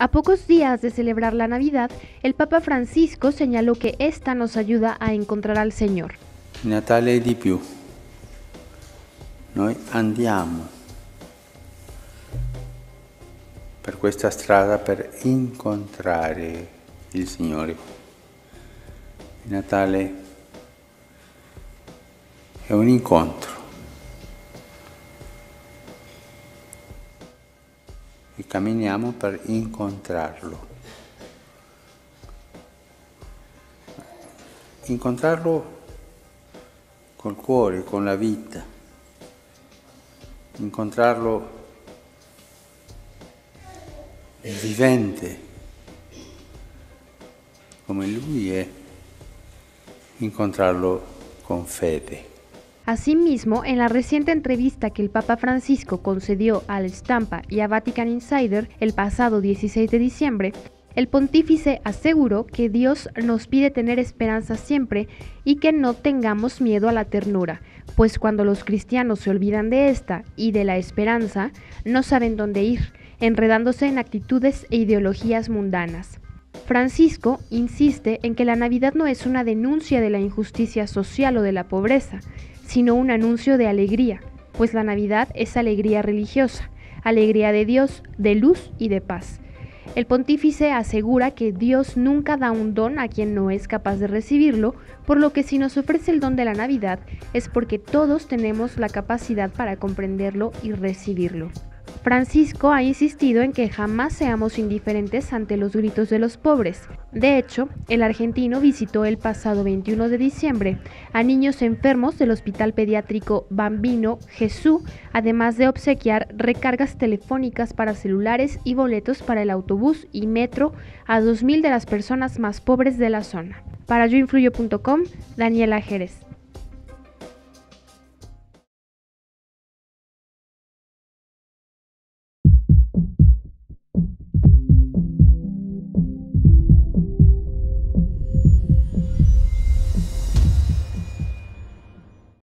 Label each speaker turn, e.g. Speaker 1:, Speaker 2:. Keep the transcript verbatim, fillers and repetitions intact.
Speaker 1: A pocos días de celebrar la Navidad, el Papa Francisco señaló que esta nos ayuda a encontrar al Señor.
Speaker 2: Natale di più. Noi andiamo per questa strada per incontrare il Signore. Il Natale è un incontro e camminiamo per incontrarlo. Incontrarlo col cuore, con la vita, incontrarlo vivente come Lui è, incontrarlo con fede.
Speaker 1: Asimismo, en la reciente entrevista que el Papa Francisco concedió al Stampa y a Vatican Insider el pasado dieciséis de diciembre, el pontífice aseguró que Dios nos pide tener esperanza siempre y que no tengamos miedo a la ternura, pues cuando los cristianos se olvidan de esta y de la esperanza, no saben dónde ir, enredándose en actitudes e ideologías mundanas. Francisco insiste en que la Navidad no es una denuncia de la injusticia social o de la pobreza, sino un anuncio de alegría, pues la Navidad es alegría religiosa, alegría de Dios, de luz y de paz. El pontífice asegura que Dios nunca da un don a quien no es capaz de recibirlo, por lo que si nos ofrece el don de la Navidad es porque todos tenemos la capacidad para comprenderlo y recibirlo. Francisco ha insistido en que jamás seamos indiferentes ante los gritos de los pobres. De hecho, el argentino visitó el pasado veintiuno de diciembre a niños enfermos del Hospital Pediátrico Bambino Gesù, además de obsequiar recargas telefónicas para celulares y boletos para el autobús y metro a dos mil de las personas más pobres de la zona. Para yoinfluyo punto com, Daniela Jerez.